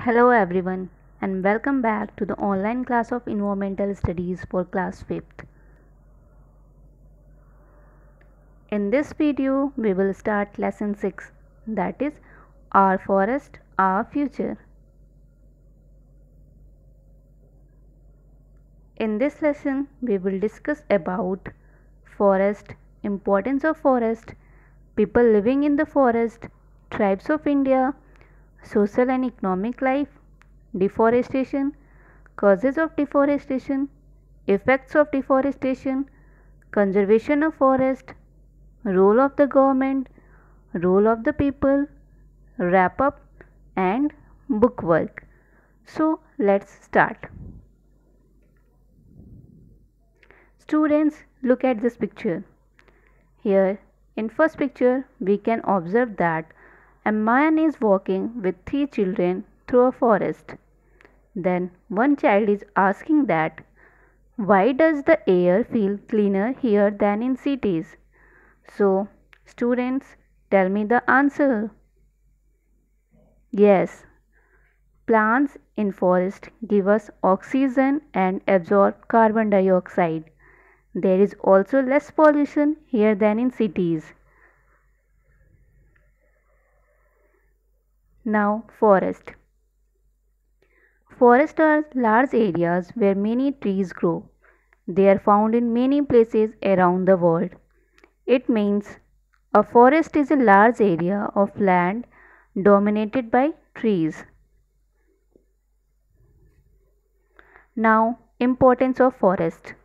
Hello everyone and welcome back to the online class of Environmental Studies for class 5th. In this video we will start lesson 6, that is Our Forest, Our Future. In this lesson we will discuss about forest, importance of forest, people living in the forest, tribes of India, social and economic life, deforestation, causes of deforestation, effects of deforestation, conservation of forest, role of the government, role of the people, wrap up, and bookwork. So let's start. Students, look at this picture. Here in first picture we can observe that a man is walking with three children through a forest. Then one child is asking that why does the air feel cleaner here than in cities? So, students, tell me the answer. Yes, plants in forest give us oxygen and absorb carbon dioxide. There is also less pollution here than in cities. Now, forest. Forests are large areas where many trees grow. They are found in many places around the world. It means a forest is a large area of land dominated by trees. Now, importance of forest.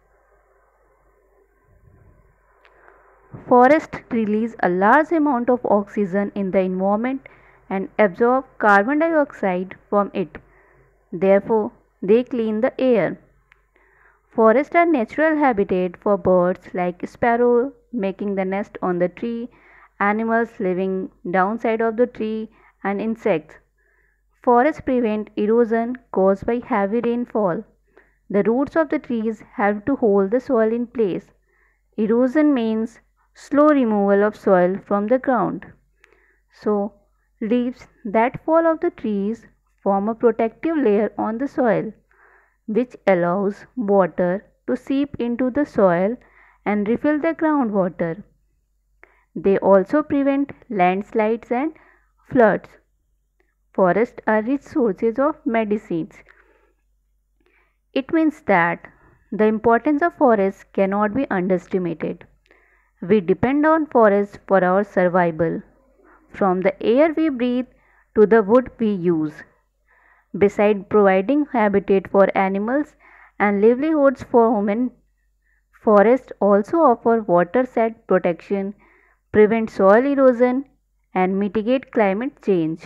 Forests release a large amount of oxygen in the environment and absorb carbon dioxide from it. Therefore, they clean the air. Forests are natural habitat for birds like sparrow making the nest on the tree, animals living downside of the tree, and insects. Forests prevent erosion caused by heavy rainfall. The roots of the trees help to hold the soil in place. Erosion means slow removal of soil from the ground. So, leaves that fall off the trees form a protective layer on the soil, which allows water to seep into the soil and refill the groundwater. They also prevent landslides and floods. Forests are rich sources of medicines. It means that the importance of forests cannot be underestimated. We depend on forests for our survival, from the air we breathe to the wood we use. Besides providing habitat for animals and livelihoods for humans, forests also offer watershed protection, prevent soil erosion, and mitigate climate change.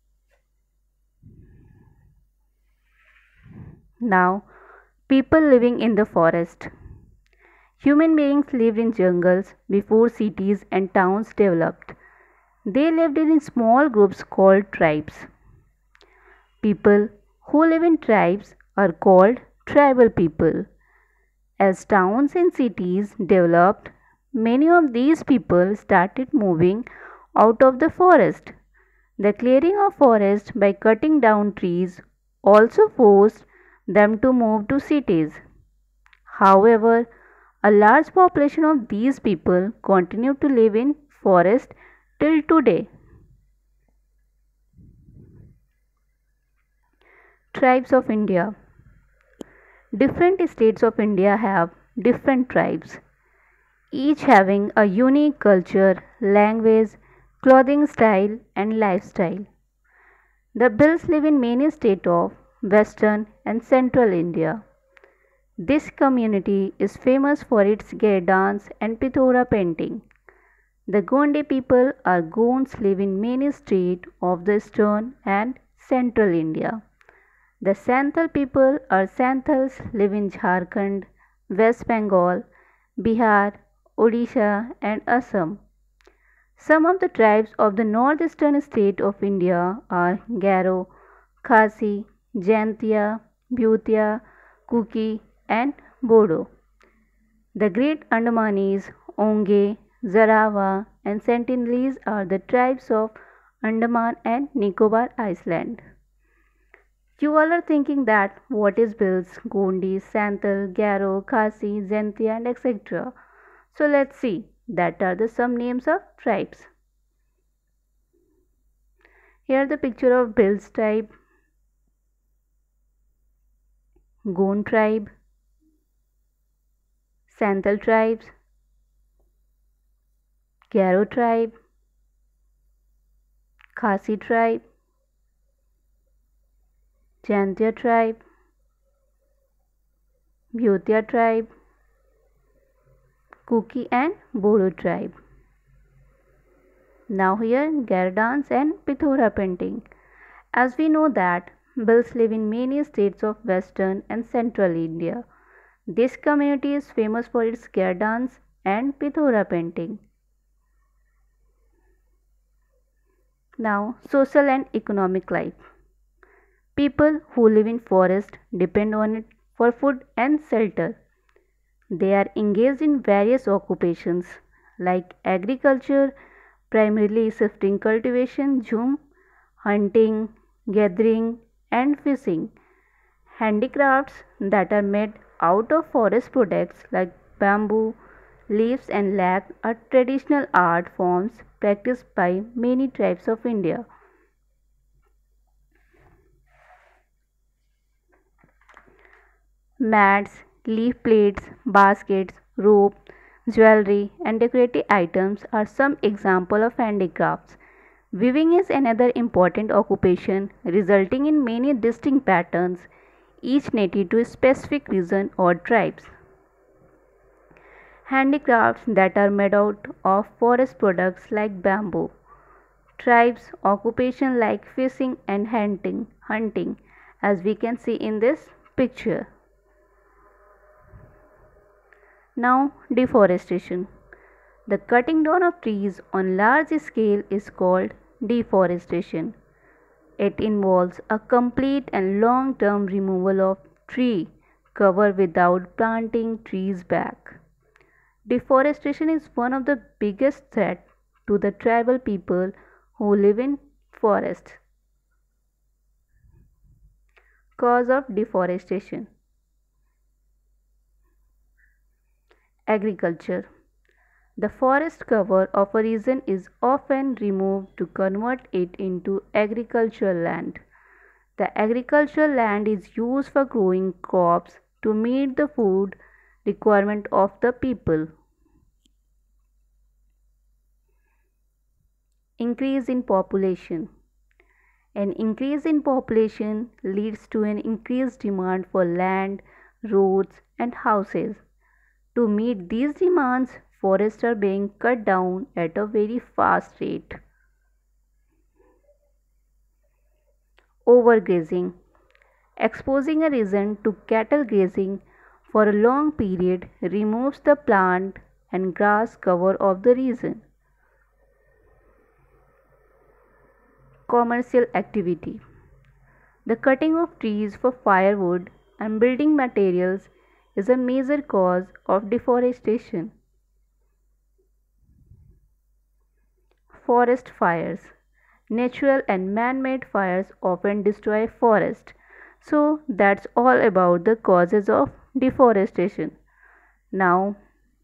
Now, people living in the forest. Human beings lived in jungles before cities and towns developed. They lived in small groups called tribes. People who live in tribes are called tribal people. As towns and cities developed, many of these people started moving out of the forest. The clearing of forest by cutting down trees also forced them to move to cities. However, a large population of these people continue to live in forest till today. Tribes of India. Different states of India have different tribes, each having a unique culture, language, clothing style, and lifestyle. The Bhils live in many states of western and central India. This community is famous for its Gay dance and Pithora painting. The Gondi people are Gonds live in many states of the eastern and central India. The Santhal people or Santhals live in Jharkhand, West Bengal, Bihar, Odisha, and Assam. Some of the tribes of the northeastern state of India are Garo, Khasi, Jaintia, Bhutia, Kuki, and Bodo. The Great Andamanis, Onge, Jarawa, and Sentinelese are the tribes of Andaman and Nicobar Island. You all are thinking that what is Bills, Gondi, Santal, Garo, Khasi, Zentia and etc. So let's see. That are the some names of tribes. Here the picture of Bills tribe, Gond tribe, Santal tribes, Garo tribe, Khasi tribe, Jantia tribe, Bhutia tribe, Kuki and Bodo tribe. Now here Gardans and Pithora painting. As we know that Bills live in many states of western and central India. This community is famous for its Gardans and Pithora painting. Now social and economic life. People who live in forest depend on it for food and shelter. They are engaged in various occupations like agriculture, primarily shifting cultivation, jhum, hunting, gathering, and fishing. Handicrafts that are made out of forest products like bamboo, leaves, and lac are traditional art forms practiced by many tribes of India. Mats, leaf plates, baskets, rope, jewelry, and decorative items are some examples of handicrafts. Weaving is another important occupation, resulting in many distinct patterns, each native to a specific region or tribes. Handicrafts that are made out of forest products like bamboo. Tribes occupation like fishing and hunting as we can see in this picture. Now deforestation. The cutting down of trees on large scale is called deforestation. It involves a complete and long term removal of tree cover without planting trees back. Deforestation is one of the biggest threats to the tribal people who live in forests. Cause of deforestation. Agriculture. The forest cover of a region is often removed to convert it into agricultural land. The agricultural land is used for growing crops to meet the food requirement of the people. Increase in population. An increase in population leads to an increased demand for land, roads, and houses. To meet these demands, forests are being cut down at a very fast rate. Overgrazing. Exposing a region to cattle grazing for a long period removes the plant and grass cover of the region. Commercial activity. The cutting of trees for firewood and building materials is a major cause of deforestation. Forest fires. Natural and man-made fires often destroy forest. So that's all about the causes of deforestation. Now,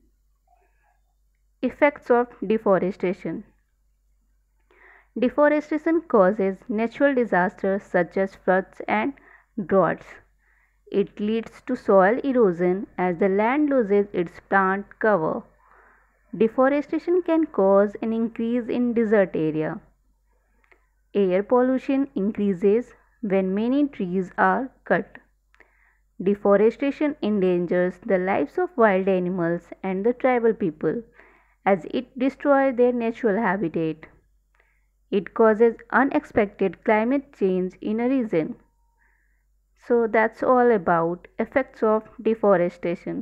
effects of deforestation. Deforestation causes natural disasters such as floods and droughts. It leads to soil erosion as the land loses its plant cover. Deforestation can cause an increase in desert area. Air pollution increases when many trees are cut. Deforestation endangers the lives of wild animals and the tribal people as it destroys their natural habitat. It causes unexpected climate change in a region. So that's all about effects of deforestation.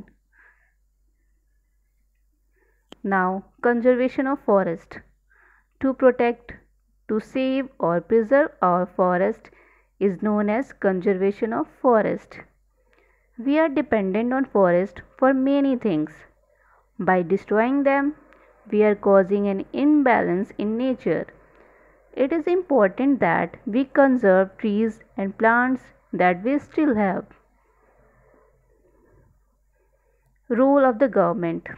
Now, conservation of forest. To protect, to save or preserve our forest is known as conservation of forest. We are dependent on forest for many things. By destroying them, we are causing an imbalance in nature. It is important that we conserve trees and plants that we still have. Role of the government.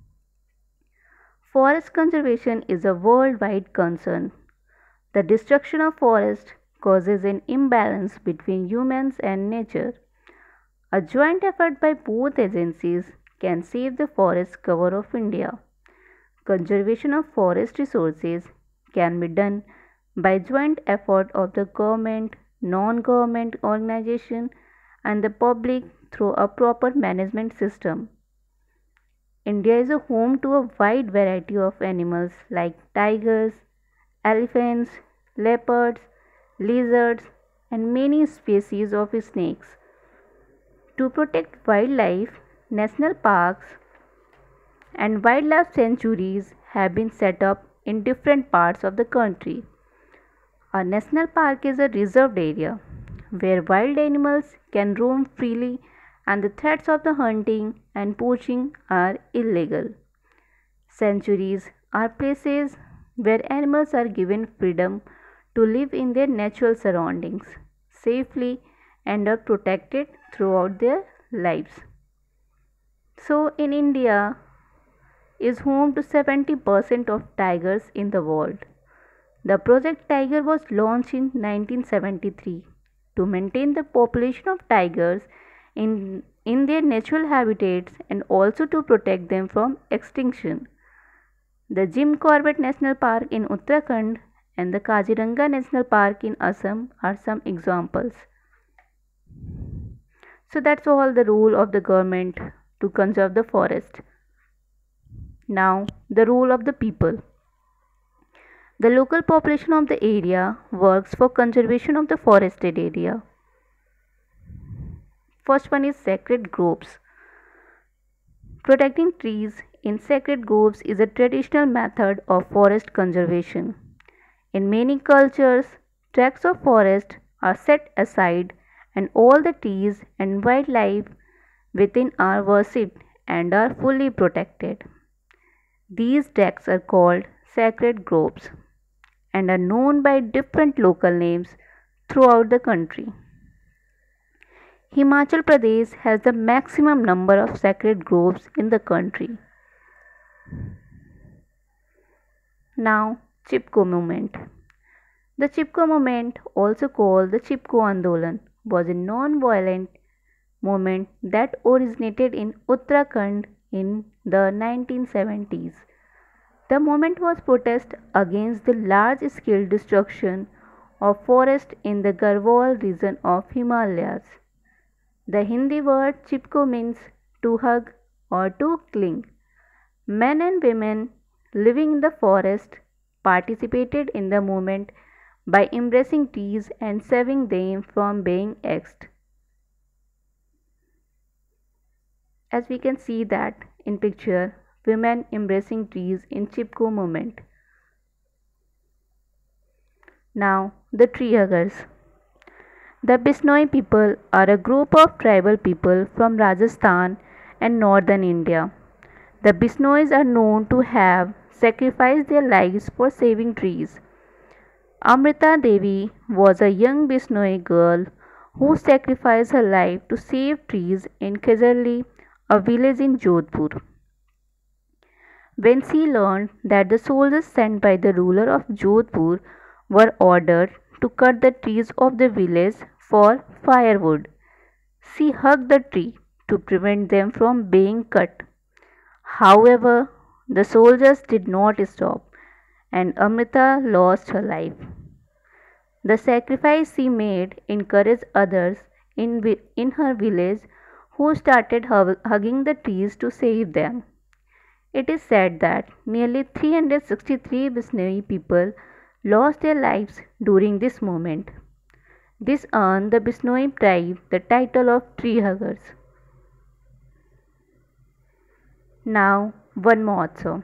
Forest conservation is a worldwide concern. The destruction of forests causes an imbalance between humans and nature. A joint effort by both agencies can save the forest cover of India. Conservation of forest resources can be done by joint effort of the government, non-government organization and the public through a proper management system. India is a home to a wide variety of animals like tigers, elephants, leopards, lizards, and many species of snakes. To protect wildlife, national parks and wildlife sanctuaries have been set up in different parts of the country. A national park is a reserved area where wild animals can roam freely and the threats of the hunting and poaching are illegal. Sanctuaries are places where animals are given freedom to live in their natural surroundings safely and are protected throughout their lives. So in India is home to 70% of tigers in the world. The Project Tiger was launched in 1973 to maintain the population of tigers in their natural habitats and also to protect them from extinction. The Jim Corbett National Park in Uttarakhand and the Kaziranga National Park in Assam are some examples. So that's all the role of the government to conserve the forest. Now, the role of the people. The local population of the area works for conservation of the forested area. First one is sacred groves. Protecting trees in sacred groves is a traditional method of forest conservation. In many cultures, tracts of forest are set aside and all the trees and wildlife within are worshipped and are fully protected. These tracts are called sacred groves and are known by different local names throughout the country. Himachal Pradesh has the maximum number of sacred groves in the country. Now, Chipko movement. The Chipko movement, also called the Chipko Andolan, was a non-violent movement that originated in Uttarakhand in the 1970s. The movement was protest against the large-scale destruction of forest in the Garhwal region of Himalayas. The Hindi word chipko means to hug or to cling. Men and women living in the forest participated in the movement by embracing trees and saving them from being axed. As we can see that in picture, women embracing trees in Chipko movement. Now, the tree huggers. The Bisnoi people are a group of tribal people from Rajasthan and northern India. The Bisnois are known to have sacrificed their lives for saving trees. Amrita Devi was a young Bisnoi girl who sacrificed her life to save trees in Khizarli, a village in Jodhpur. When she learned that the soldiers sent by the ruler of Jodhpur were ordered to cut the trees of the village for firewood, she hugged the tree to prevent them from being cut. However, the soldiers did not stop and Amrita lost her life. The sacrifice she made encouraged others in her village who started hugging the trees to save them. It is said that nearly 363 Bisnoi people lost their lives during this movement. This earned the Bisnoi tribe the title of tree huggers. Now, Van Mahotsav.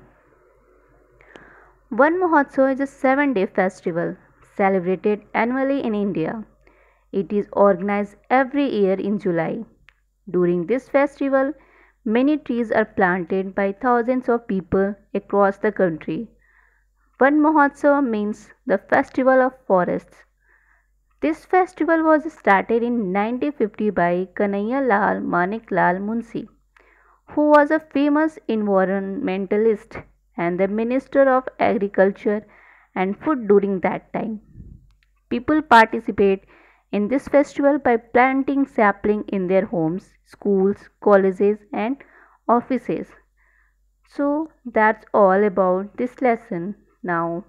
Van Mahotsav is a 7-day festival celebrated annually in India. It is organized every year in July. During this festival, many trees are planted by thousands of people across the country. Van Mahotsav means the festival of forests. This festival was started in 1950 by Kanhaiya Lal Manik Lal Munshi, who was a famous environmentalist and the Minister of Agriculture and Food during that time. People participate in this festival by planting sapling in their homes, schools, colleges and offices. So that's all about this lesson. Now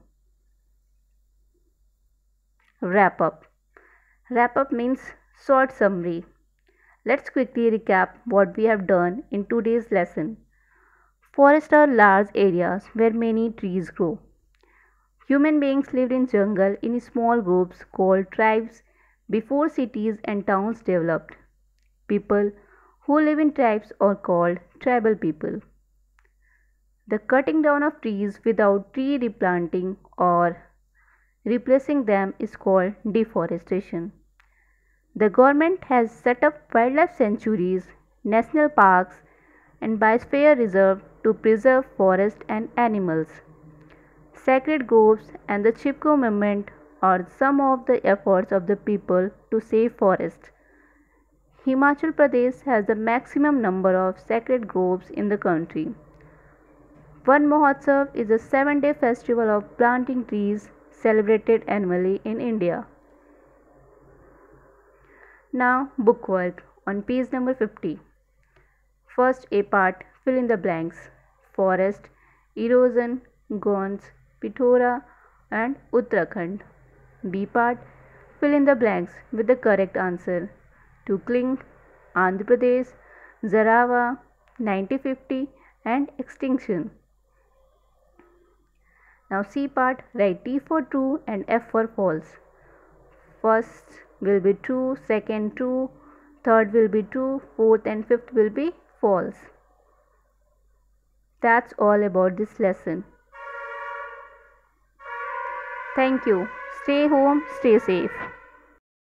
wrap up. Wrap up means short summary. Let's quickly recap what we have done in today's lesson. Forests are large areas where many trees grow. Human beings lived in jungle in small groups called tribes before cities and towns developed. People who live in tribes are called tribal people. The cutting down of trees without tree replanting or replacing them is called deforestation. The government has set up wildlife sanctuaries, national parks, and biosphere reserves to preserve forests and animals. Sacred groves and the Chipko movement are some of the efforts of the people to save forests. Himachal Pradesh has the maximum number of sacred groves in the country. Van Mahotsav is a 7-day festival of planting trees celebrated annually in India. Now, bookwork on page number 50. First A part, fill in the blanks. Forest, erosion, Gonds, Pithora and Uttarakhand. B part, fill in the blanks with the correct answer. Tukling, Andhra Pradesh, Zarawa, 1950 and extinction. Now C part, write T for true and F for false. First will be true, second true, third will be true, fourth and fifth will be false. That's all about this lesson. Thank you. Stay home, stay safe.